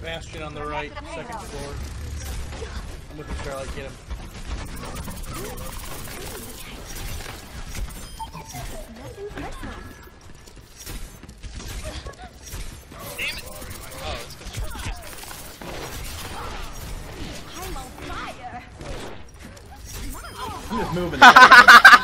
Bastion on the right, second floor. I'm looking for Charlotte, get him. Damn it! Oh, it's because I'm on fire. I'm just moving.